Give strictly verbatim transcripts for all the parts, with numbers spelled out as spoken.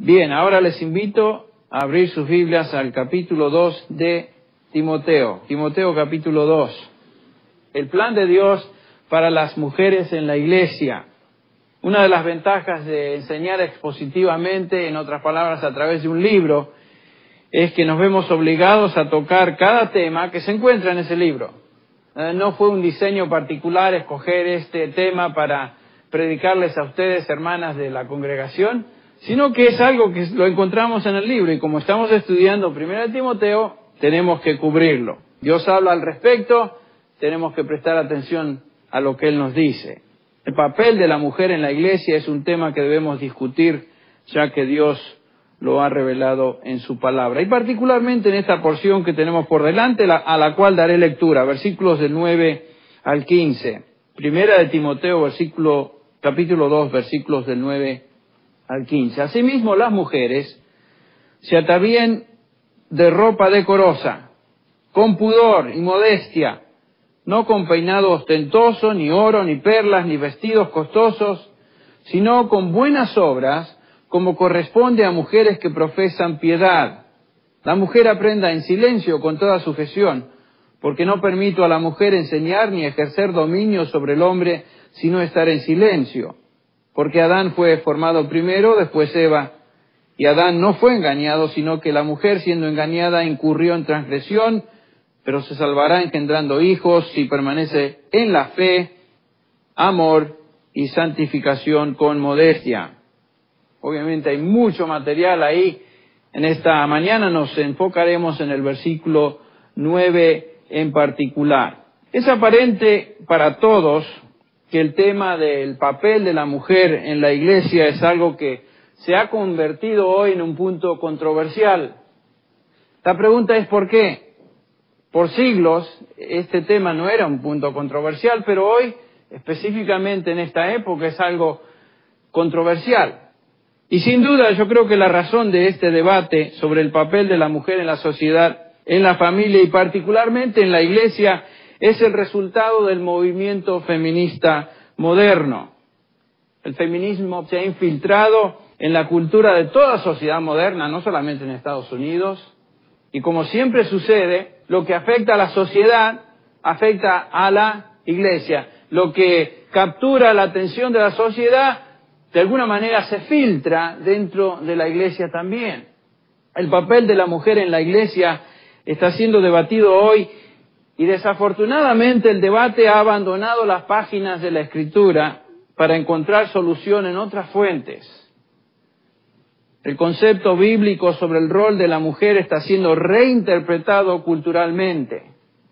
Bien, ahora les invito a abrir sus Biblias al capítulo dos de Timoteo. Timoteo capítulo dos. El plan de Dios para las mujeres en la iglesia. Una de las ventajas de enseñar expositivamente, en otras palabras, a través de un libro, es que nos vemos obligados a tocar cada tema que se encuentra en ese libro. Eh, no fue un diseño particular escoger este tema para predicarles a ustedes, hermanas de la congregación, sino que es algo que lo encontramos en el libro, y como estamos estudiando primero de Timoteo, tenemos que cubrirlo. Dios habla al respecto, tenemos que prestar atención a lo que Él nos dice. El papel de la mujer en la iglesia es un tema que debemos discutir, ya que Dios lo ha revelado en su palabra. Y particularmente en esta porción que tenemos por delante, a la cual daré lectura, versículos del nueve al quince. Primera de Timoteo, versículo, capítulo dos, versículos del nueve al quince. Asimismo, las mujeres se atavíen de ropa decorosa, con pudor y modestia, no con peinado ostentoso, ni oro, ni perlas, ni vestidos costosos, sino con buenas obras, como corresponde a mujeres que profesan piedad. La mujer aprenda en silencio con toda sujeción, porque no permito a la mujer enseñar ni ejercer dominio sobre el hombre, sino estar en silencio. Porque Adán fue formado primero, después Eva, y Adán no fue engañado, sino que la mujer, siendo engañada, incurrió en transgresión, pero se salvará engendrando hijos si permanece en la fe, amor y santificación con modestia. Obviamente hay mucho material ahí. En esta mañana nos enfocaremos en el versículo nueve en particular. Es aparente para todos que el tema del papel de la mujer en la iglesia es algo que se ha convertido hoy en un punto controversial. La pregunta es ¿por qué? Por siglos este tema no era un punto controversial, pero hoy, específicamente en esta época, es algo controversial. Y sin duda yo creo que la razón de este debate sobre el papel de la mujer en la sociedad, en la familia y particularmente en la iglesia, es el resultado del movimiento feminista moderno. El feminismo se ha infiltrado en la cultura de toda sociedad moderna, no solamente en Estados Unidos, y como siempre sucede, lo que afecta a la sociedad afecta a la iglesia. Lo que captura la atención de la sociedad, de alguna manera se filtra dentro de la iglesia también. El papel de la mujer en la iglesia está siendo debatido hoy y desafortunadamente el debate ha abandonado las páginas de la Escritura para encontrar solución en otras fuentes. El concepto bíblico sobre el rol de la mujer está siendo reinterpretado culturalmente.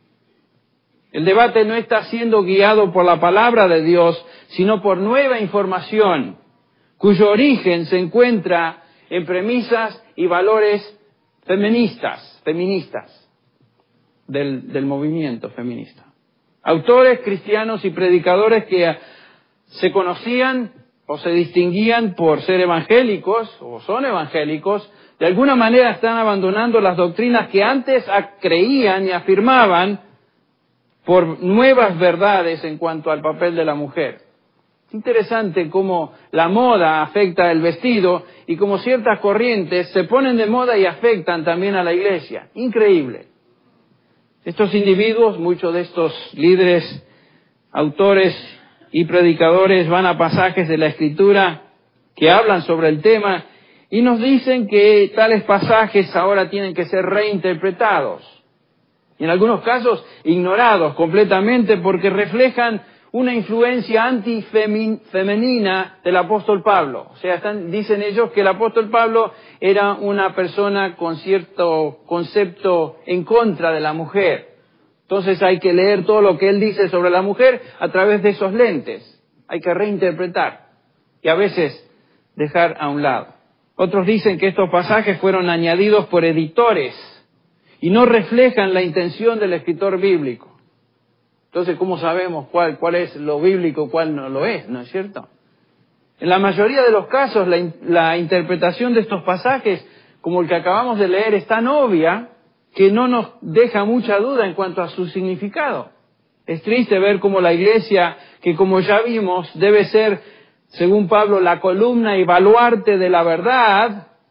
El debate no está siendo guiado por la palabra de Dios, sino por nueva información, cuyo origen se encuentra en premisas y valores feministas, feministas del, del movimiento feminista. Autores cristianos y predicadores que se conocían o se distinguían por ser evangélicos, o son evangélicos, de alguna manera están abandonando las doctrinas que antes creían y afirmaban por nuevas verdades en cuanto al papel de la mujer. Es interesante cómo la moda afecta el vestido y cómo ciertas corrientes se ponen de moda y afectan también a la iglesia. Increíble. Estos individuos, muchos de estos líderes, autores y predicadores van a pasajes de la Escritura que hablan sobre el tema y nos dicen que tales pasajes ahora tienen que ser reinterpretados. Y en algunos casos ignorados completamente porque reflejan una influencia antifemenina del apóstol Pablo. O sea, están, dicen ellos que el apóstol Pablo era una persona con cierto concepto en contra de la mujer. Entonces hay que leer todo lo que él dice sobre la mujer a través de esos lentes. Hay que reinterpretar y a veces dejar a un lado. Otros dicen que estos pasajes fueron añadidos por editores y no reflejan la intención del escritor bíblico. Entonces, ¿cómo sabemos cuál, cuál es lo bíblico, cuál no lo es? ¿No es cierto? En la mayoría de los casos, la, la interpretación de estos pasajes, como el que acabamos de leer, es tan obvia que no nos deja mucha duda en cuanto a su significado. Es triste ver cómo la iglesia, que como ya vimos, debe ser, según Pablo, la columna y baluarte de la verdad,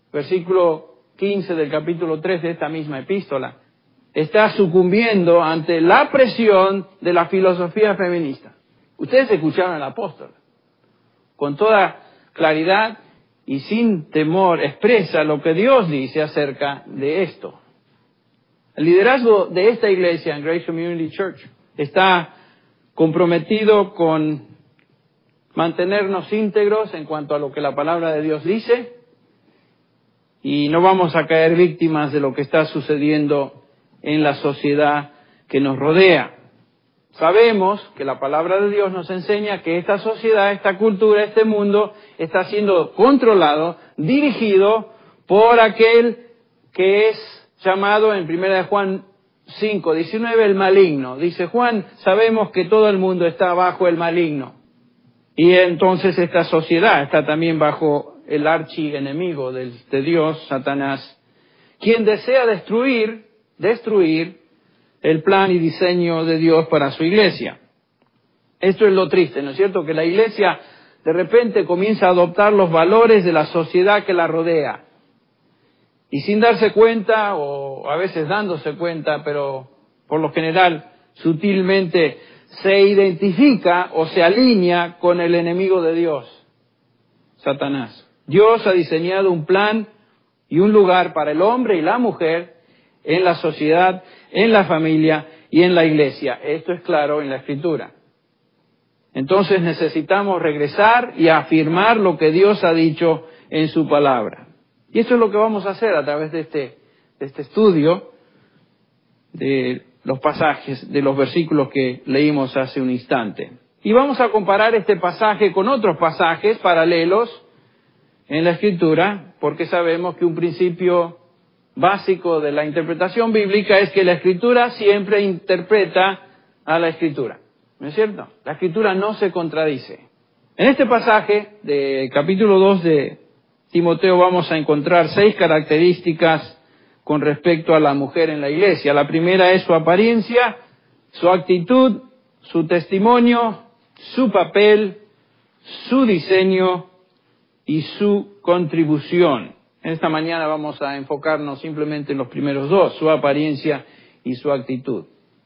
versículo quince del capítulo tres de esta misma epístola, está sucumbiendo ante la presión de la filosofía feminista. Ustedes escucharon al apóstol. Con toda claridad y sin temor expresa lo que Dios dice acerca de esto. El liderazgo de esta iglesia en Grace Community Church está comprometido con mantenernos íntegros en cuanto a lo que la palabra de Dios dice, y no vamos a caer víctimas de lo que está sucediendo en la sociedad que nos rodea. Sabemos que la palabra de Dios nos enseña que esta sociedad, esta cultura, este mundo está siendo controlado, dirigido por aquel que es llamado en primera de Juan cinco diecinueve el maligno. Dice Juan, sabemos que todo el mundo está bajo el maligno. Y entonces esta sociedad está también bajo el archienemigo de, de Dios, Satanás, quien desea destruir, destruir el plan y diseño de Dios para su iglesia. Esto es lo triste, ¿no es cierto? Que la iglesia de repente comienza a adoptar los valores de la sociedad que la rodea. Y sin darse cuenta, o a veces dándose cuenta, pero por lo general sutilmente se identifica o se alinea con el enemigo de Dios, Satanás. Dios ha diseñado un plan y un lugar para el hombre y la mujer en la sociedad, en la familia y en la iglesia. Esto es claro en la Escritura. Entonces necesitamos regresar y afirmar lo que Dios ha dicho en su palabra. Y esto es lo que vamos a hacer a través de este, de este estudio de los pasajes, de los versículos que leímos hace un instante. Y vamos a comparar este pasaje con otros pasajes paralelos en la Escritura, porque sabemos que un principio básico de la interpretación bíblica es que la Escritura siempre interpreta a la Escritura. ¿No es cierto? La Escritura no se contradice. En este pasaje de capítulo dos de Timoteo vamos a encontrar seis características con respecto a la mujer en la iglesia. La primera es su apariencia, su actitud, su testimonio, su papel, su diseño y su contribución. Esta mañana vamos a enfocarnos simplemente en los primeros dos, su apariencia y su actitud.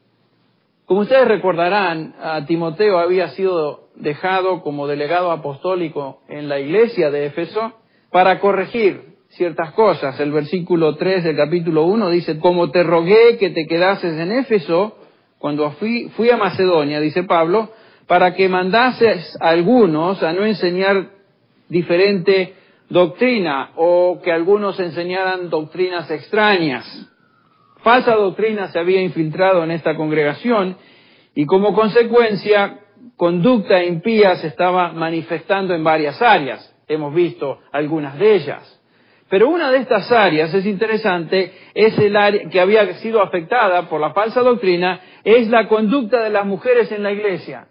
Como ustedes recordarán, a Timoteo había sido dejado como delegado apostólico en la iglesia de Éfeso para corregir ciertas cosas. El versículo tres del capítulo uno dice, como te rogué que te quedases en Éfeso, cuando fui, fui a Macedonia, dice Pablo, para que mandases a algunos a no enseñar diferente doctrina, o que algunos enseñaran doctrinas extrañas. Falsa doctrina se había infiltrado en esta congregación y como consecuencia conducta impía se estaba manifestando en varias áreas. Hemos visto algunas de ellas. Pero una de estas áreas, es interesante, es el área que había sido afectada por la falsa doctrina, es la conducta de las mujeres en la iglesia.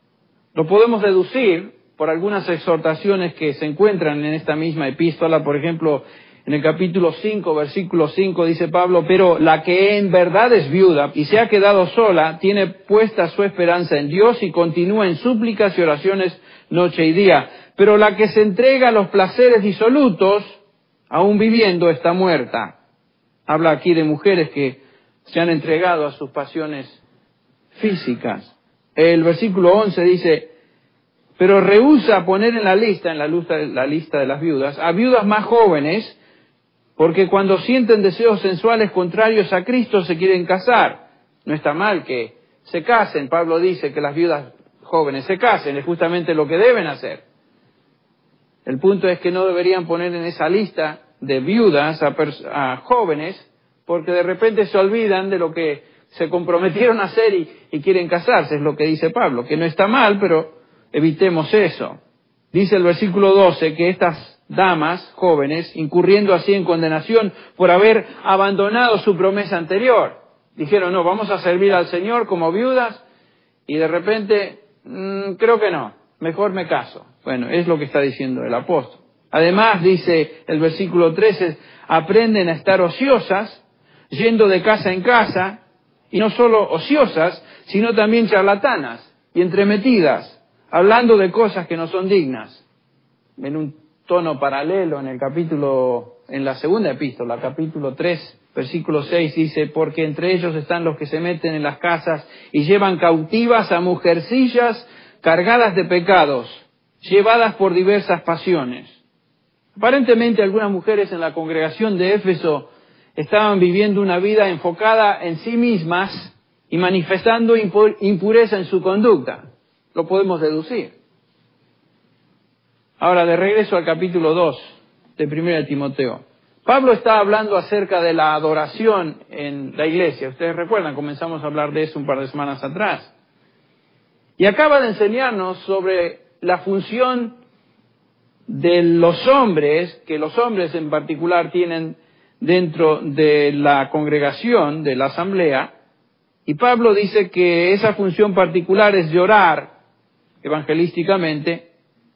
Lo podemos deducir por algunas exhortaciones que se encuentran en esta misma epístola. Por ejemplo, en el capítulo cinco, versículo cinco, dice Pablo, pero la que en verdad es viuda y se ha quedado sola, tiene puesta su esperanza en Dios y continúa en súplicas y oraciones noche y día. Pero la que se entrega a los placeres disolutos, aún viviendo, está muerta. Habla aquí de mujeres que se han entregado a sus pasiones físicas. El versículo once dice, pero rehúsa poner en la lista, en la lista, la lista de las viudas, a viudas más jóvenes, porque cuando sienten deseos sensuales contrarios a Cristo se quieren casar. No está mal que se casen. Pablo dice que las viudas jóvenes se casen, es justamente lo que deben hacer. El punto es que no deberían poner en esa lista de viudas a, a jóvenes, porque de repente se olvidan de lo que se comprometieron a hacer y, y quieren casarse, es lo que dice Pablo, que no está mal, pero evitemos eso. Dice el versículo doce que estas damas jóvenes, incurriendo así en condenación por haber abandonado su promesa anterior, dijeron, no, vamos a servir al Señor como viudas, y de repente, mmm, creo que no, mejor me caso. Bueno, es lo que está diciendo el apóstol. Además, dice el versículo trece, aprenden a estar ociosas, yendo de casa en casa, y no solo ociosas, sino también charlatanas y entremetidas, hablando de cosas que no son dignas. En un tono paralelo, en el capítulo en la segunda epístola, capítulo tres, versículo seis, dice, porque entre ellos están los que se meten en las casas y llevan cautivas a mujercillas cargadas de pecados, llevadas por diversas pasiones. Aparentemente algunas mujeres en la congregación de Éfeso estaban viviendo una vida enfocada en sí mismas y manifestando impureza en su conducta. Lo podemos deducir. Ahora, de regreso al capítulo dos de primera de Timoteo. Pablo está hablando acerca de la adoración en la iglesia. Ustedes recuerdan, comenzamos a hablar de eso un par de semanas atrás. Y acaba de enseñarnos sobre la función de los hombres, que los hombres en particular tienen dentro de la congregación, de la asamblea. Y Pablo dice que esa función particular es llorar evangelísticamente.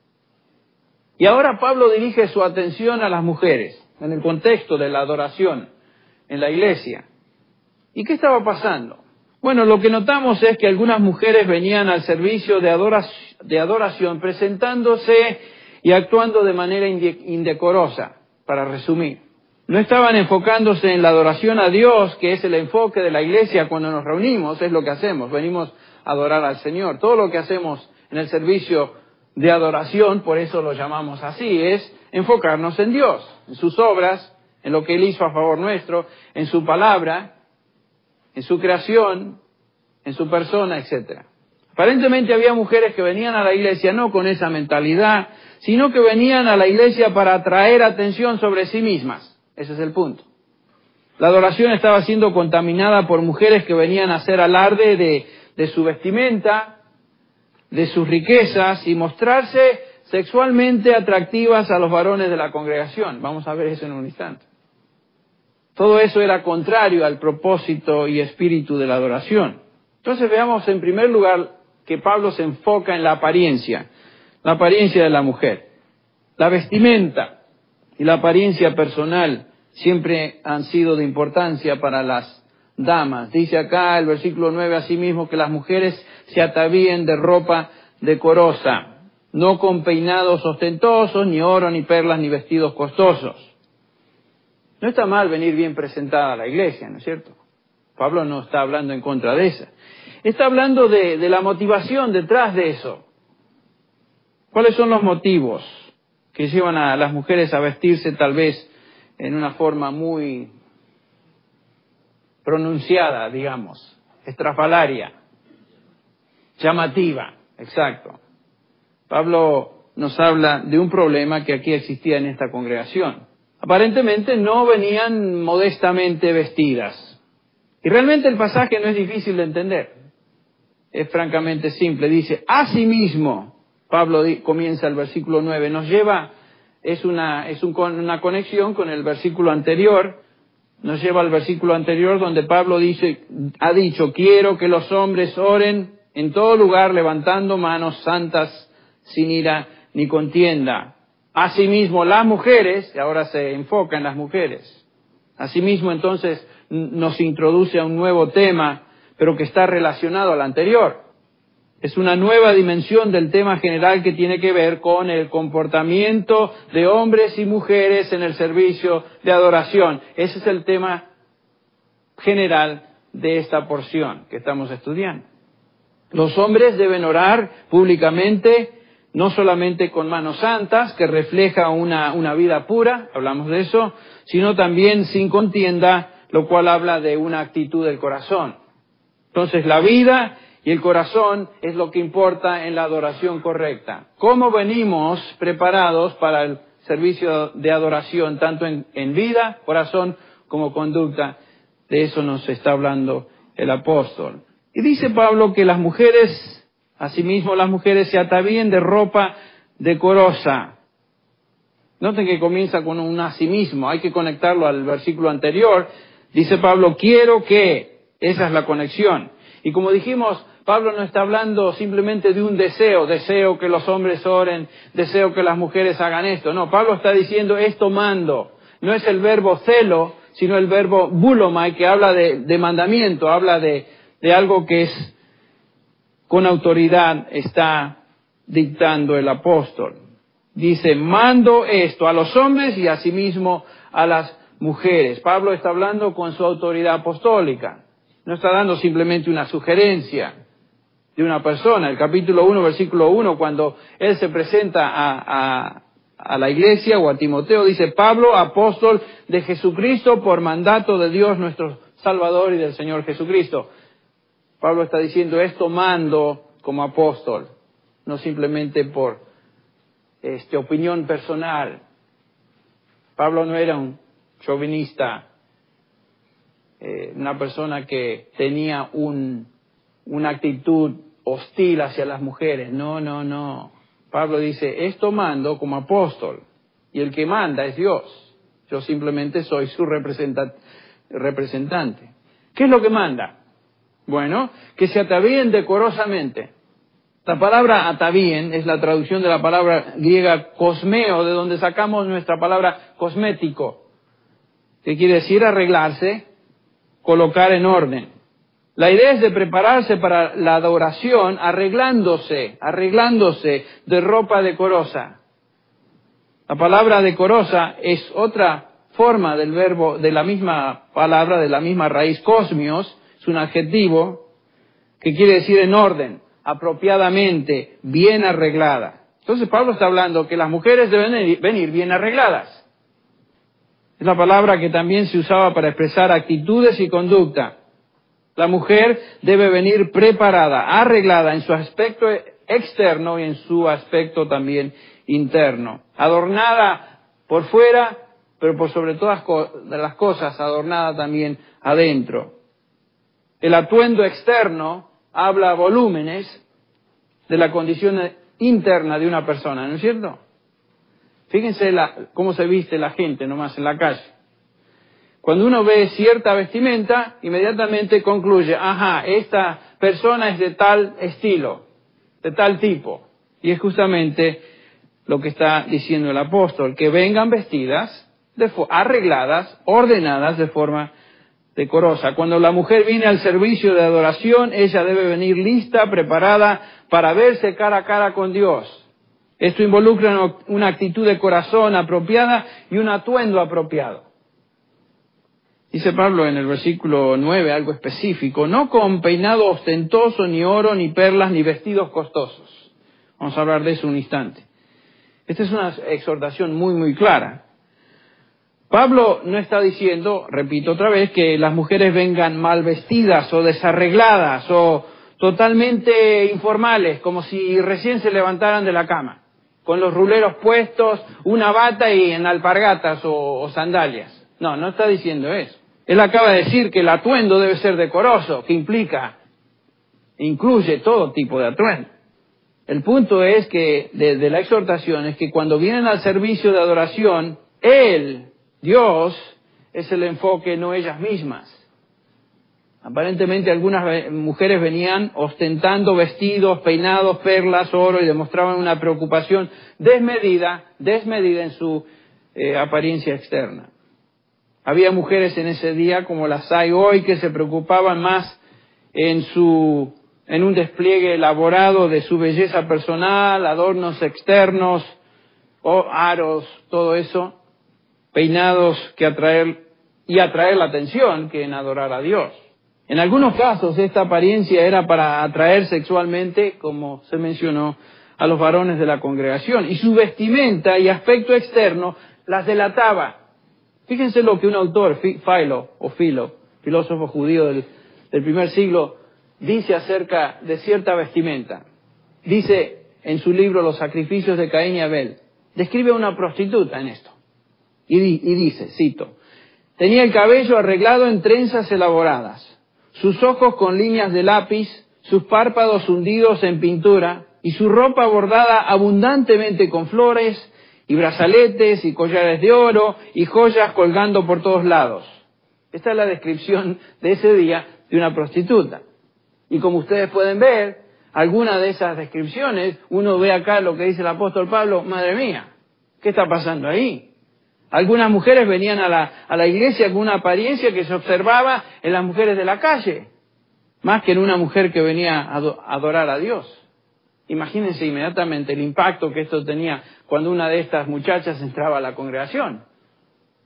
Y ahora Pablo dirige su atención a las mujeres, en el contexto de la adoración en la iglesia. ¿Y qué estaba pasando? Bueno, lo que notamos es que algunas mujeres venían al servicio de adoración, de adoración presentándose y actuando de manera indecorosa, para resumir. No estaban enfocándose en la adoración a Dios, que es el enfoque de la iglesia cuando nos reunimos, es lo que hacemos, venimos a adorar al Señor. Todo lo que hacemos en el servicio de adoración, por eso lo llamamos así, es enfocarnos en Dios, en sus obras, en lo que Él hizo a favor nuestro, en su palabra, en su creación, en su persona, etcétera. Aparentemente había mujeres que venían a la iglesia no con esa mentalidad, sino que venían a la iglesia para atraer atención sobre sí mismas. Ese es el punto. La adoración estaba siendo contaminada por mujeres que venían a hacer alarde de, de su vestimenta, de sus riquezas y mostrarse sexualmente atractivas a los varones de la congregación. Vamos a ver eso en un instante. Todo eso era contrario al propósito y espíritu de la adoración. Entonces veamos en primer lugar que Pablo se enfoca en la apariencia, la apariencia de la mujer. La vestimenta y la apariencia personal siempre han sido de importancia para las damas. Dice acá el versículo nueve asimismo que las mujeres se atavíen de ropa decorosa, no con peinados ostentosos, ni oro, ni perlas, ni vestidos costosos. No está mal venir bien presentada a la iglesia, ¿no es cierto? Pablo no está hablando en contra de esa. Está hablando de, de la motivación detrás de eso. ¿Cuáles son los motivos que llevan a las mujeres a vestirse tal vez en una forma muy pronunciada, digamos, estrafalaria, llamativa? Exacto. Pablo nos habla de un problema que aquí existía en esta congregación. Aparentemente no venían modestamente vestidas. Y realmente el pasaje no es difícil de entender. Es francamente simple. Dice, asimismo, Pablo comienza el versículo nueve, nos lleva, es una, es un, una conexión con el versículo anterior, nos lleva al versículo anterior donde Pablo dice, ha dicho, quiero que los hombres oren en todo lugar levantando manos santas sin ira ni contienda. Asimismo las mujeres, y ahora se enfoca en las mujeres, asimismo entonces nos introduce a un nuevo tema, pero que está relacionado al anterior. Es una nueva dimensión del tema general que tiene que ver con el comportamiento de hombres y mujeres en el servicio de adoración. Ese es el tema general de esta porción que estamos estudiando. Los hombres deben orar públicamente, no solamente con manos santas, que refleja una, una vida pura, hablamos de eso, sino también sin contienda, lo cual habla de una actitud del corazón. Entonces la vida y el corazón es lo que importa en la adoración correcta. ¿Cómo venimos preparados para el servicio de adoración, tanto en, en vida, corazón, como conducta? De eso nos está hablando el apóstol. Y dice Pablo que las mujeres, asimismo las mujeres se atavíen de ropa decorosa. Noten que comienza con un asimismo, hay que conectarlo al versículo anterior. Dice Pablo, quiero que, esa es la conexión. Y como dijimos, Pablo no está hablando simplemente de un deseo, deseo que los hombres oren, deseo que las mujeres hagan esto. No, Pablo está diciendo esto mando. No es el verbo celo, sino el verbo bulomai, que habla de, de mandamiento, habla de, de algo que es con autoridad está dictando el apóstol. Dice, mando esto a los hombres y asimismo a las mujeres. Pablo está hablando con su autoridad apostólica. No está dando simplemente una sugerencia de una persona. El capítulo uno, versículo uno, cuando él se presenta a, a, a la iglesia o a Timoteo, dice: Pablo, apóstol de Jesucristo, por mandato de Dios nuestro Salvador y del Señor Jesucristo. Pablo está diciendo esto mando como apóstol, no simplemente por este, opinión personal. Pablo no era un chauvinista, eh, una persona que tenía un, una actitud hostil hacia las mujeres. No, no, no. Pablo dice, esto mando como apóstol, y el que manda es Dios. Yo simplemente soy su representa- representante. ¿Qué es lo que manda? Bueno, que se atavíen decorosamente. La palabra atavíen es la traducción de la palabra griega cosmeo, de donde sacamos nuestra palabra cosmético, que quiere decir arreglarse, colocar en orden. La idea es de prepararse para la adoración arreglándose, arreglándose de ropa decorosa. La palabra decorosa es otra forma del verbo, de la misma palabra, de la misma raíz, cosmios, es un adjetivo que quiere decir en orden, apropiadamente, bien arreglada. Entonces Pablo está hablando que las mujeres deben venir bien arregladas. Es la palabra que también se usaba para expresar actitudes y conducta. La mujer debe venir preparada, arreglada en su aspecto externo y en su aspecto también interno. Adornada por fuera, pero por sobre todas las cosas, adornada también adentro. El atuendo externo habla volúmenes de la condición interna de una persona, ¿no es cierto? Fíjense la, cómo se viste la gente nomás en la calle. Cuando uno ve cierta vestimenta, inmediatamente concluye, ajá, esta persona es de tal estilo, de tal tipo. Y es justamente lo que está diciendo el apóstol, que vengan vestidas, de, arregladas, ordenadas de forma decorosa. Cuando la mujer viene al servicio de adoración, ella debe venir lista, preparada para verse cara a cara con Dios. Esto involucra una actitud de corazón apropiada y un atuendo apropiado. Dice Pablo en el versículo nueve algo específico, no con peinado ostentoso, ni oro, ni perlas, ni vestidos costosos. Vamos a hablar de eso un instante. Esta es una exhortación muy, muy clara. Pablo no está diciendo, repito otra vez, que las mujeres vengan mal vestidas o desarregladas o totalmente informales, como si recién se levantaran de la cama, con los ruleros puestos, una bata y en alpargatas o, o sandalias. No, no está diciendo eso. Él acaba de decir que el atuendo debe ser decoroso, que implica, incluye todo tipo de atuendo. El punto es que, de, de la exhortación, es que cuando vienen al servicio de adoración, Él, Dios, es el enfoque, no ellas mismas. Aparentemente algunas mujeres venían ostentando vestidos, peinados, perlas, oro y demostraban una preocupación desmedida, desmedida en su eh, apariencia externa. Había mujeres en ese día, como las hay hoy, que se preocupaban más en su, en un despliegue elaborado de su belleza personal, adornos externos, o aros, todo eso, peinados que atraer y atraer la atención que en adorar a Dios. En algunos casos esta apariencia era para atraer sexualmente, como se mencionó, a los varones de la congregación, y su vestimenta y aspecto externo las delataba. Fíjense lo que un autor, Philo, o Philo, filósofo judío del, del primer siglo, dice acerca de cierta vestimenta. Dice en su libro Los sacrificios de Caín y Abel, describe a una prostituta en esto. Y, y dice, cito, tenía el cabello arreglado en trenzas elaboradas, sus ojos con líneas de lápiz, sus párpados hundidos en pintura, y su ropa bordada abundantemente con flores, y brazaletes, y collares de oro, y joyas colgando por todos lados. Esta es la descripción de ese día de una prostituta. Y como ustedes pueden ver, alguna de esas descripciones, uno ve acá lo que dice el apóstol Pablo, madre mía, ¿qué está pasando ahí? Algunas mujeres venían a la, a la iglesia con una apariencia que se observaba en las mujeres de la calle, más que en una mujer que venía a adorar a Dios. Imagínense inmediatamente el impacto que esto tenía cuando una de estas muchachas entraba a la congregación.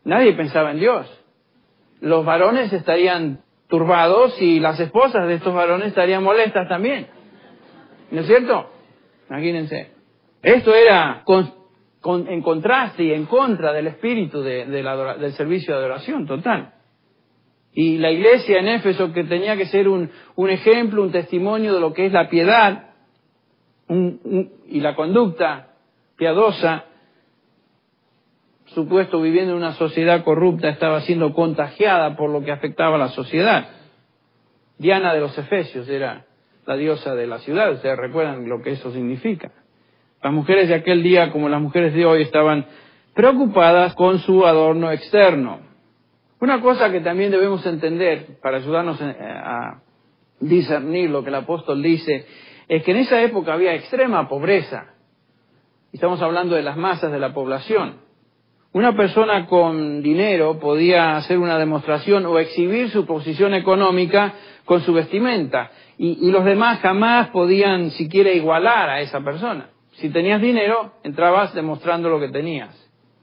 Nadie pensaba en Dios. Los varones estarían turbados y las esposas de estos varones estarían molestas también. ¿No es cierto? Imagínense. Esto era con, con, en contraste y en contra del espíritu de, de la, del servicio de adoración total. Y la iglesia en Éfeso, que tenía que ser un, un ejemplo, un testimonio de lo que es la piedad un, un, y la conducta piadosa, supuesto viviendo en una sociedad corrupta, estaba siendo contagiada por lo que afectaba a la sociedad. Diana de los Efesios era la diosa de la ciudad, ustedes recuerdan lo que eso significa. Las mujeres de aquel día, como las mujeres de hoy, estaban preocupadas con su adorno externo. Una cosa que también debemos entender para ayudarnos a discernir lo que el apóstol dice, es que en esa época había extrema pobreza. Estamos hablando de las masas de la población. Una persona con dinero podía hacer una demostración o exhibir su posición económica con su vestimenta, y, y los demás jamás podían siquiera igualar a esa persona. Si tenías dinero, entrabas demostrando lo que tenías.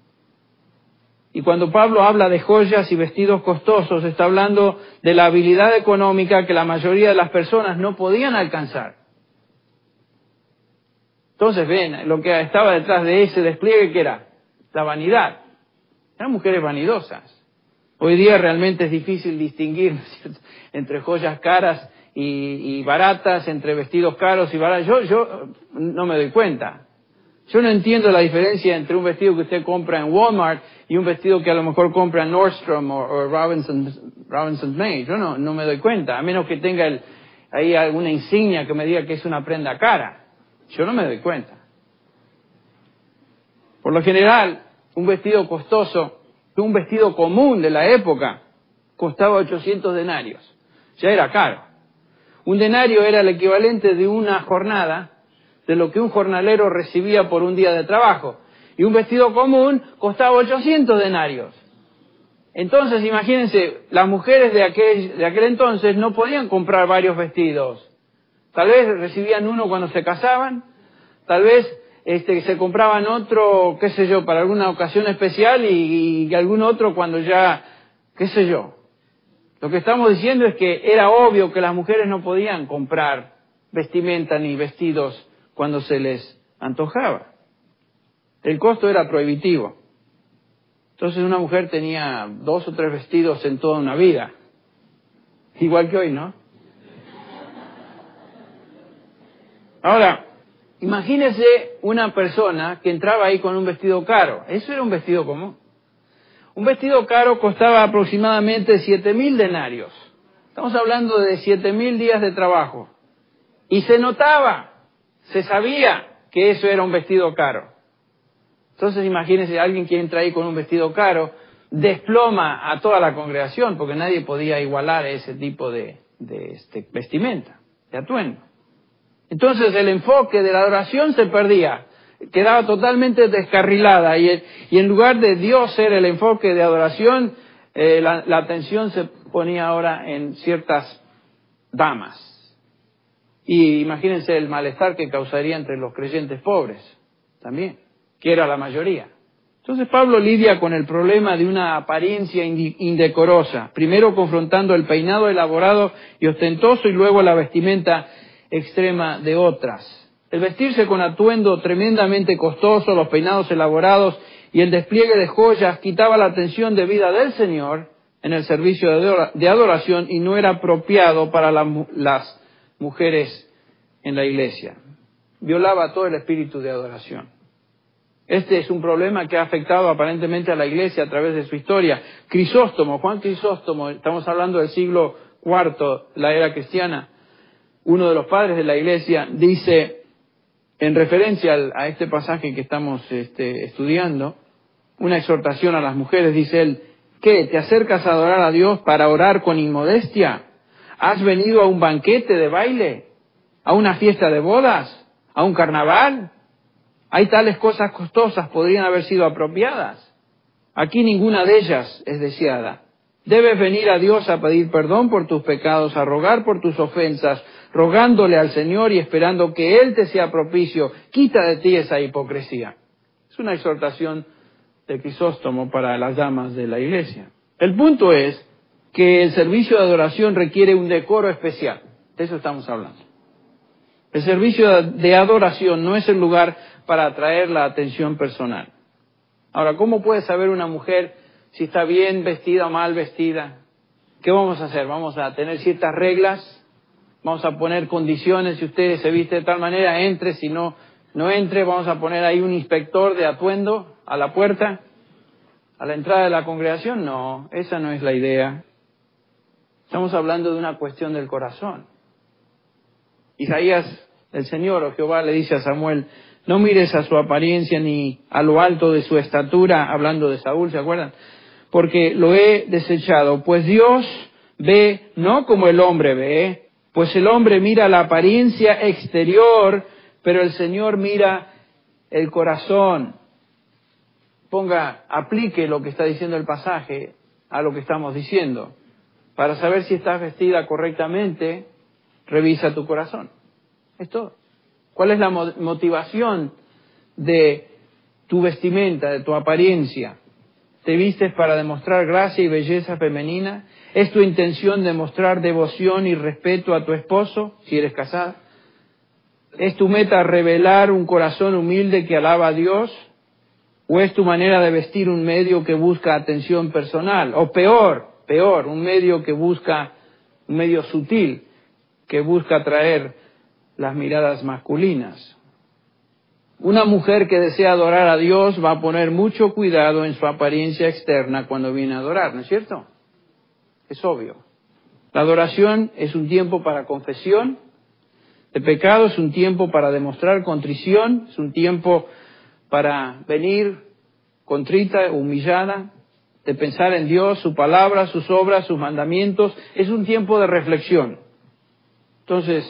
Y cuando Pablo habla de joyas y vestidos costosos, está hablando de la habilidad económica que la mayoría de las personas no podían alcanzar. Entonces ven, lo que estaba detrás de ese despliegue, ¿qué era? La vanidad. Eran mujeres vanidosas. Hoy día realmente es difícil distinguir, ¿no es cierto?, entre joyas caras y, y baratas, entre vestidos caros y baratos. Yo, yo no me doy cuenta. Yo no entiendo la diferencia entre un vestido que usted compra en Walmart y un vestido que a lo mejor compra en Nordstrom o, o Robinson's, Robinson's May. Yo no, no me doy cuenta, a menos que tenga el, ahí alguna insignia que me diga que es una prenda cara. Yo no me doy cuenta. Por lo general, un vestido costoso, un vestido común de la época, costaba ochocientos denarios. Ya era caro. Un denario era el equivalente de una jornada de lo que un jornalero recibía por un día de trabajo. Y un vestido común costaba ochocientos denarios. Entonces, imagínense, las mujeres de aquel, de aquel entonces no podían comprar varios vestidos. Tal vez recibían uno cuando se casaban, tal vez este, se compraban otro, qué sé yo, para alguna ocasión especial y, y algún otro cuando ya, qué sé yo. Lo que estamos diciendo es que era obvio que las mujeres no podían comprar vestimenta ni vestidos cuando se les antojaba. El costo era prohibitivo. Entonces una mujer tenía dos o tres vestidos en toda una vida. Igual que hoy, ¿no? Ahora, imagínese una persona que entraba ahí con un vestido caro. Eso era un vestido común. Un vestido caro costaba aproximadamente siete mil denarios. Estamos hablando de siete mil días de trabajo. Y se notaba, se sabía que eso era un vestido caro. Entonces imagínense, alguien que entra ahí con un vestido caro, desploma a toda la congregación, porque nadie podía igualar ese tipo de, de este, vestimenta, de atuendo. Entonces el enfoque de la adoración se perdía, quedaba totalmente descarrilada, y, y en lugar de Dios ser el enfoque de adoración, eh, la, la atención se ponía ahora en ciertas damas. Y imagínense el malestar que causaría entre los creyentes pobres, también, que era la mayoría. Entonces Pablo lidia con el problema de una apariencia indecorosa, primero confrontando el peinado elaborado y ostentoso y luego la vestimenta extrema de otras. El vestirse con atuendo tremendamente costoso, los peinados elaborados y el despliegue de joyas quitaba la atención debida del Señor en el servicio de adoración y no era apropiado para la, las mujeres en la iglesia. Violaba todo el espíritu de adoración. Este es un problema que ha afectado aparentemente a la iglesia a través de su historia. Crisóstomo, Juan Crisóstomo, estamos hablando del siglo cuarto, la era cristiana, uno de los padres de la iglesia, dice, en referencia al, a este pasaje que estamos este, estudiando, una exhortación a las mujeres, dice él, ¿qué? ¿Te acercas a adorar a Dios para orar con inmodestia? ¿Has venido a un banquete de baile? ¿A una fiesta de bodas? ¿A un carnaval? Hay tales cosas costosas, podrían haber sido apropiadas. Aquí ninguna de ellas es deseada. Debes venir a Dios a pedir perdón por tus pecados, a rogar por tus ofensas, rogándole al Señor y esperando que Él te sea propicio. Quita de ti esa hipocresía. Es una exhortación de Crisóstomo para las damas de la iglesia. El punto es que el servicio de adoración requiere un decoro especial. De eso estamos hablando. El servicio de adoración no es el lugar para atraer la atención personal. Ahora, ¿cómo puede saber una mujer si está bien vestida o mal vestida? ¿Qué vamos a hacer? ¿Vamos a tener ciertas reglas? ¿Vamos a poner condiciones? Si usted se viste de tal manera, entre. Si no, no entre. ¿Vamos a poner ahí un inspector de atuendo a la puerta, a la entrada de la congregación? No, esa no es la idea. Estamos hablando de una cuestión del corazón. Isaías, el Señor o Jehová le dice a Samuel, no mires a su apariencia ni a lo alto de su estatura, hablando de Saúl, ¿se acuerdan? Porque lo he desechado, pues Dios ve no como el hombre ve, pues el hombre mira la apariencia exterior, pero el Señor mira el corazón. Ponga, aplique lo que está diciendo el pasaje a lo que estamos diciendo. Para saber si estás vestida correctamente, revisa tu corazón. Es todo. ¿Cuál es la motivación de tu vestimenta, de tu apariencia? ¿Te vistes para demostrar gracia y belleza femenina? ¿Es tu intención demostrar devoción y respeto a tu esposo, si eres casada? ¿Es tu meta revelar un corazón humilde que alaba a Dios? ¿O es tu manera de vestir un medio que busca atención personal? O peor, peor, un medio que busca, un medio sutil, que busca atraer las miradas masculinas. Una mujer que desea adorar a Dios va a poner mucho cuidado en su apariencia externa cuando viene a adorar, ¿no es cierto? Es obvio. La adoración es un tiempo para confesión de pecado, es un tiempo para demostrar contrición, es un tiempo para venir contrita, humillada, de pensar en Dios, su palabra, sus obras, sus mandamientos. Es un tiempo de reflexión. Entonces,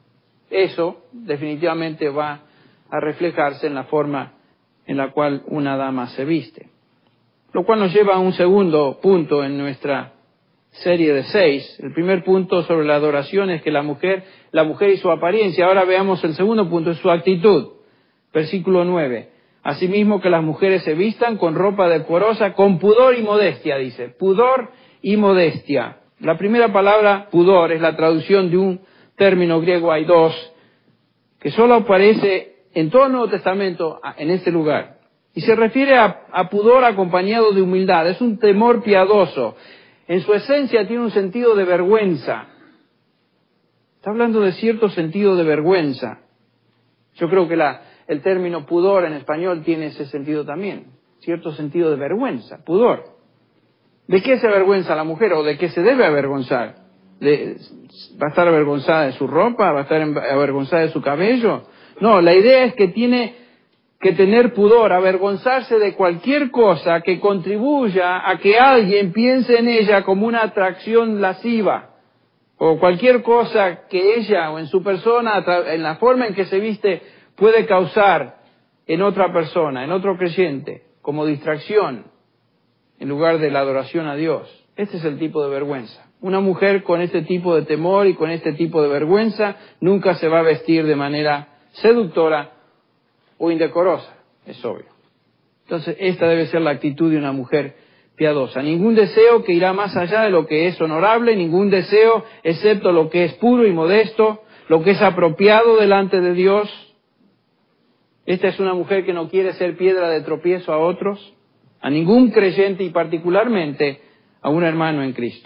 eso definitivamente va a reflejarse en la forma en la cual una dama se viste. Lo cual nos lleva a un segundo punto en nuestra serie de seis. El primer punto sobre la adoración es que la mujer, la mujer y su apariencia. Ahora veamos el segundo punto, es su actitud. Versículo nueve. Asimismo que las mujeres se vistan con ropa decorosa, con pudor y modestia, dice. Pudor y modestia. La primera palabra, pudor, es la traducción de un término griego, hay dos, que solo aparece en todo el Nuevo Testamento en este lugar. Y se refiere a, a pudor acompañado de humildad. Es un temor piadoso. En su esencia tiene un sentido de vergüenza. Está hablando de cierto sentido de vergüenza. Yo creo que la, el término pudor en español tiene ese sentido también. Cierto sentido de vergüenza, pudor. ¿De qué se avergüenza la mujer o de qué se debe avergonzar? De, ¿Va a estar avergonzada de su ropa? ¿Va a estar avergonzada de su cabello? No, la idea es que tiene que tener pudor, avergonzarse de cualquier cosa que contribuya a que alguien piense en ella como una atracción lasciva, o cualquier cosa que ella o en su persona, en la forma en que se viste, puede causar en otra persona, en otro creyente, como distracción, en lugar de la adoración a Dios. Este es el tipo de vergüenza. Una mujer con este tipo de temor y con este tipo de vergüenza nunca se va a vestir de manera seductora o indecorosa, es obvio. Entonces, esta debe ser la actitud de una mujer piadosa. Ningún deseo que irá más allá de lo que es honorable, ningún deseo excepto lo que es puro y modesto, lo que es apropiado delante de Dios. Esta es una mujer que no quiere ser piedra de tropiezo a otros, a ningún creyente y particularmente a un hermano en Cristo.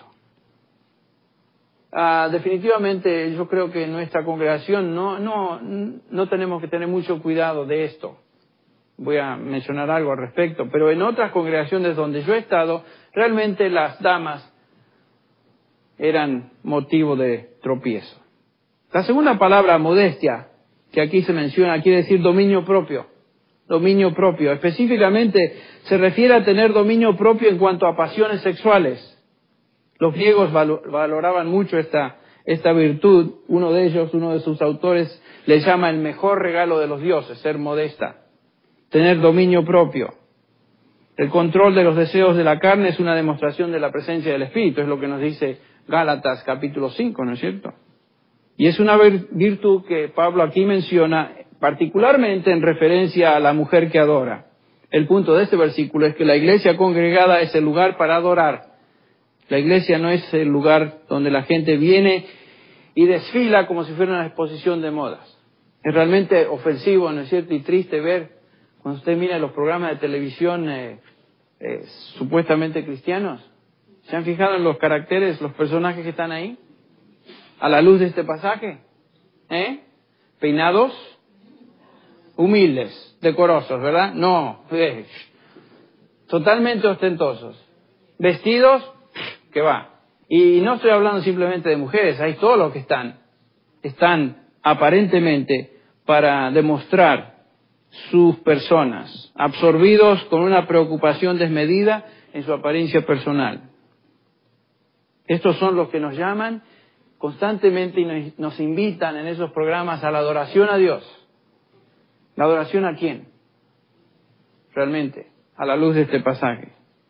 Ah, definitivamente yo creo que en nuestra congregación no, no, no tenemos que tener mucho cuidado de esto. Voy a mencionar algo al respecto, pero en otras congregaciones donde yo he estado, realmente las damas eran motivo de tropiezo. La segunda palabra, modestia, que aquí se menciona, quiere decir dominio propio. Dominio propio. Específicamente se refiere a tener dominio propio en cuanto a pasiones sexuales. Los griegos valoraban mucho esta, esta virtud. Uno de ellos, uno de sus autores, le llama el mejor regalo de los dioses, ser modesta, tener dominio propio. El control de los deseos de la carne es una demostración de la presencia del Espíritu, es lo que nos dice Gálatas capítulo cinco, ¿no es cierto? Y es una virtud que Pablo aquí menciona particularmente en referencia a la mujer que adora. El punto de este versículo es que la iglesia congregada es el lugar para adorar. La iglesia no es el lugar donde la gente viene y desfila como si fuera una exposición de modas. Es realmente ofensivo, ¿no es cierto? Y triste ver, cuando usted mira los programas de televisión eh, eh, supuestamente cristianos. ¿Se han fijado en los caracteres, los personajes que están ahí? A la luz de este pasaje. ¿Eh? Peinados, humildes, decorosos, ¿verdad? No, eh, totalmente ostentosos. Vestidos, que va. Y no estoy hablando simplemente de mujeres, hay todos los que están, están aparentemente para demostrar sus personas, absorbidos con una preocupación desmedida en su apariencia personal. Estos son los que nos llaman constantemente y nos invitan en esos programas a la adoración a Dios. ¿La adoración a quién? Realmente, a la luz de este pasaje.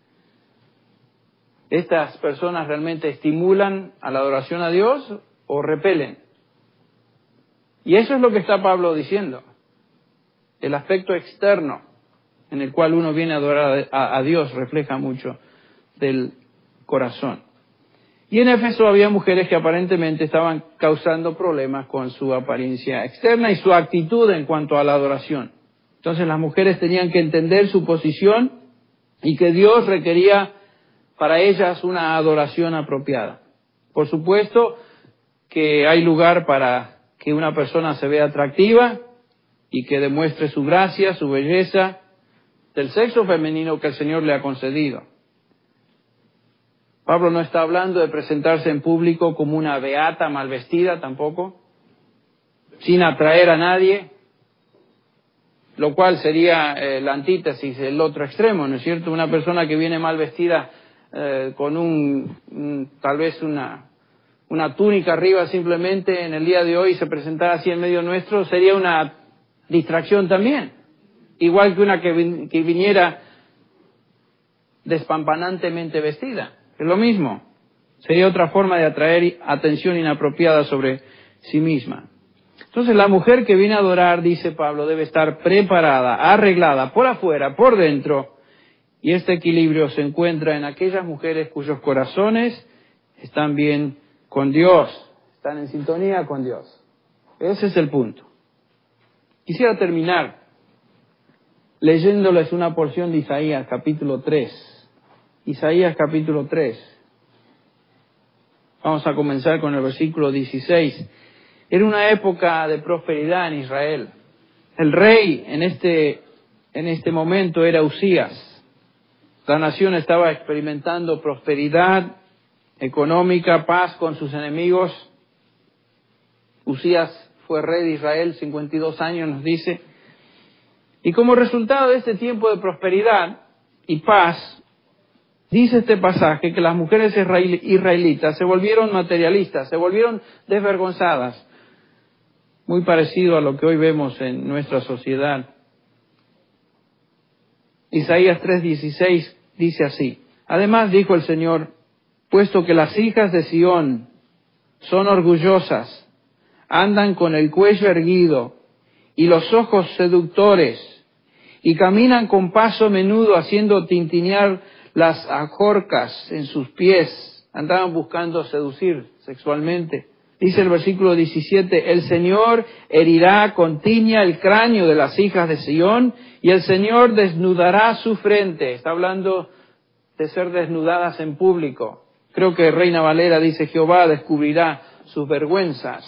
¿Estas personas realmente estimulan a la adoración a Dios o repelen? Y eso es lo que está Pablo diciendo. El aspecto externo en el cual uno viene a adorar a, a Dios refleja mucho del corazón. Y en Éfeso había mujeres que aparentemente estaban causando problemas con su apariencia externa y su actitud en cuanto a la adoración. Entonces las mujeres tenían que entender su posición y que Dios requería para ellas una adoración apropiada. Por supuesto que hay lugar para que una persona se vea atractiva y que demuestre su gracia, su belleza, del sexo femenino que el Señor le ha concedido. Pablo no está hablando de presentarse en público como una beata mal vestida tampoco, sin atraer a nadie, lo cual sería eh, la antítesis, el otro extremo, ¿no es cierto? Una persona que viene mal vestida eh, con un, un tal vez una, una túnica arriba simplemente en el día de hoy se presentara así en medio nuestro, sería una distracción también, igual que una que, vin- que viniera despampanantemente vestida. Es lo mismo. Sería otra forma de atraer atención inapropiada sobre sí misma. Entonces la mujer que viene a adorar, dice Pablo, debe estar preparada, arreglada por afuera, por dentro. Y este equilibrio se encuentra en aquellas mujeres cuyos corazones están bien con Dios, están en sintonía con Dios. Ese es el punto. Quisiera terminar leyéndoles una porción de Isaías capítulo tres. Isaías capítulo tres. Vamos a comenzar con el versículo dieciséis. Era una época de prosperidad en Israel. El rey en este, en este momento era Usías. La nación estaba experimentando prosperidad económica, paz con sus enemigos. Usías fue rey de Israel, cincuenta y dos años nos dice. Y como resultado de este tiempo de prosperidad y paz, dice este pasaje que las mujeres israelitas se volvieron materialistas, se volvieron desvergonzadas. Muy parecido a lo que hoy vemos en nuestra sociedad. Isaías tres dieciséis dice así: además dijo el Señor, puesto que las hijas de Sión son orgullosas, andan con el cuello erguido y los ojos seductores, y caminan con paso menudo haciendo tintinear las ajorcas en sus pies, andaban buscando seducir sexualmente. Dice el versículo diecisiete, el Señor herirá con tiña el cráneo de las hijas de Sión, y el Señor desnudará su frente. Está hablando de ser desnudadas en público. Creo que Reina Valera dice, Jehová descubrirá sus vergüenzas.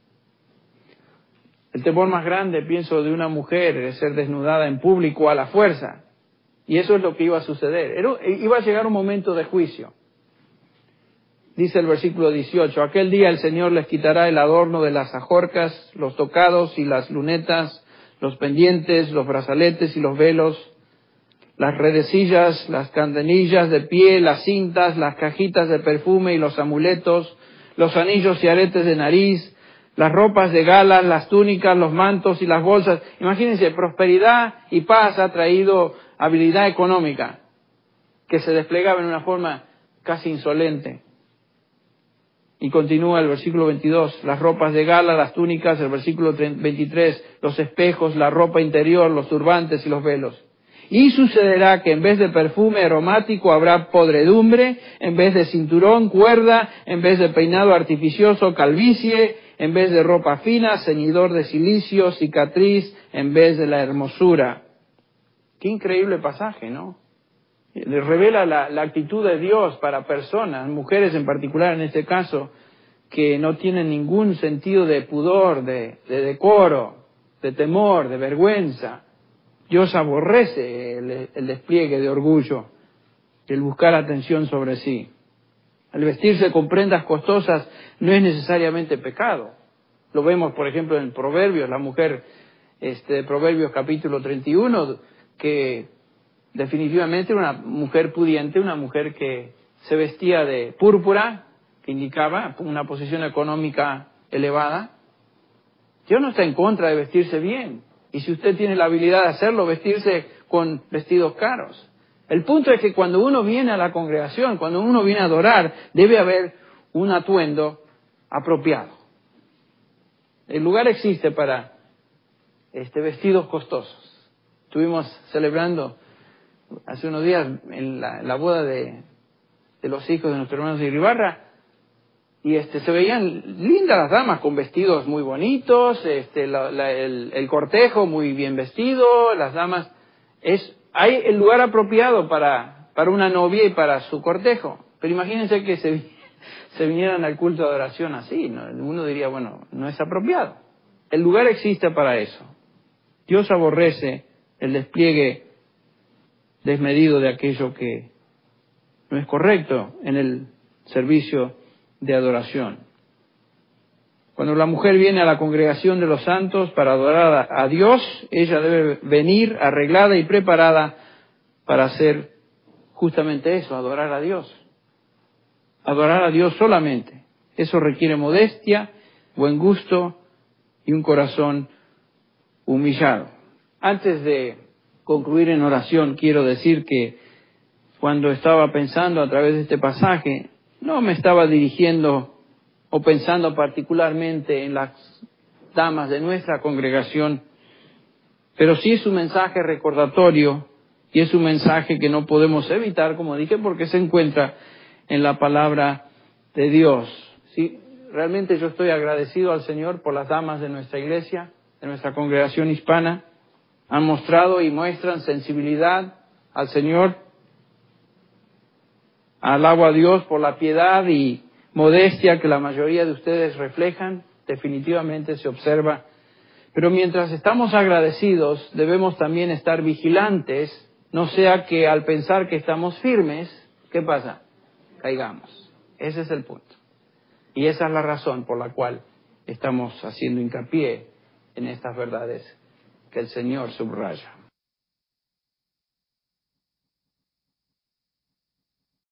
El temor más grande, pienso, de una mujer es ser desnudada en público a la fuerza. Y eso es lo que iba a suceder. Era, iba a llegar un momento de juicio. Dice el versículo dieciocho, aquel día el Señor les quitará el adorno de las ajorcas, los tocados y las lunetas, los pendientes, los brazaletes y los velos, las redecillas, las candenillas de pie, las cintas, las cajitas de perfume y los amuletos, los anillos y aretes de nariz, las ropas de gala, las túnicas, los mantos y las bolsas. Imagínense, prosperidad y paz ha traído habilidad económica que se desplegaba en una forma casi insolente. Y continúa el versículo veintidós, las ropas de gala, las túnicas, el versículo veintitrés, los espejos, la ropa interior, los turbantes y los velos. Y sucederá que en vez de perfume aromático habrá podredumbre, en vez de cinturón, cuerda, en vez de peinado artificioso, calvicie, en vez de ropa fina, ceñidor de cilicio, cicatriz, en vez de la hermosura. Qué increíble pasaje, ¿no? Le revela la, la actitud de Dios para personas, mujeres en particular en este caso, que no tienen ningún sentido de pudor, de, de decoro, de temor, de vergüenza. Dios aborrece el, el despliegue de orgullo, el buscar atención sobre sí. El vestirse con prendas costosas no es necesariamente pecado. Lo vemos, por ejemplo, en Proverbios, la mujer este, de Proverbios capítulo treinta y uno, que definitivamente era una mujer pudiente, una mujer que se vestía de púrpura, que indicaba una posición económica elevada. Dios no está en contra de vestirse bien. Y si usted tiene la habilidad de hacerlo, vestirse con vestidos caros. El punto es que cuando uno viene a la congregación, cuando uno viene a adorar, debe haber un atuendo apropiado. El lugar existe para este, vestidos costosos. Estuvimos celebrando hace unos días en la, la boda de, de los hijos de nuestros hermanos de Iribarra, y este, se veían lindas las damas con vestidos muy bonitos, este, la, la, el, el cortejo muy bien vestido, las damas. Es, hay el lugar apropiado para, para una novia y para su cortejo. Pero imagínense que se, se vinieran al culto de adoración así, ¿no? Uno diría, bueno, no es apropiado. El lugar existe para eso. Dios aborrece el despliegue desmedido de aquello que no es correcto en el servicio de adoración. Cuando la mujer viene a la congregación de los santos para adorar a Dios, ella debe venir arreglada y preparada para hacer justamente eso, adorar a Dios. Adorar a Dios solamente. Eso requiere modestia, buen gusto y un corazón humillado. Antes de concluir en oración, quiero decir que cuando estaba pensando a través de este pasaje, no me estaba dirigiendo o pensando particularmente en las damas de nuestra congregación, pero sí es un mensaje recordatorio y es un mensaje que no podemos evitar, como dije, porque se encuentra en la palabra de Dios. Sí, realmente yo estoy agradecido al Señor por las damas de nuestra iglesia, de nuestra congregación hispana. Han mostrado y muestran sensibilidad al Señor. Alabo a Dios por la piedad y modestia que la mayoría de ustedes reflejan. Definitivamente se observa. Pero mientras estamos agradecidos, debemos también estar vigilantes, no sea que al pensar que estamos firmes, ¿qué pasa? Caigamos. Ese es el punto. Y esa es la razón por la cual estamos haciendo hincapié en estas verdades que el Señor subraya.